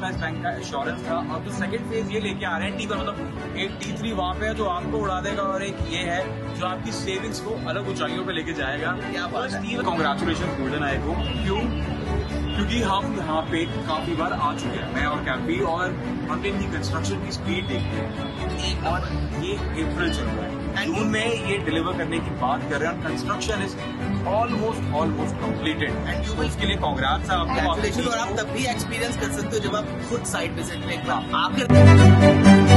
इस बैंक का एश्योरेंस था। अब तो सेकंड फेज ये लेके आ रहे हैं T1, मतलब एक T3 वहाँ पे है जो आपको उड़ा देगा, और एक ये है जो आपकी सेविंग्स को अलग ऊंचाइयों पे लेके जाएगा। क्या बात है। कांग्रेचुलेशन गोल्डन आई को। क्यों? क्योंकि हम यहाँ पे काफी बार आ चुके हैं, मैं और कैंपी, और हमने इनकी कंस्ट्रक्शन की स्पीड देखी है। और ये अप्रैल चल रहा है, जून में ये डिलीवर करने की बात कर रहे हैं। Construction is almost completed and उसके लिए कांग्रेट्स आपको। और आप तब भी एक्सपीरियंस कर सकते हो जब आप खुद साइट विजिट पे एक बार आकर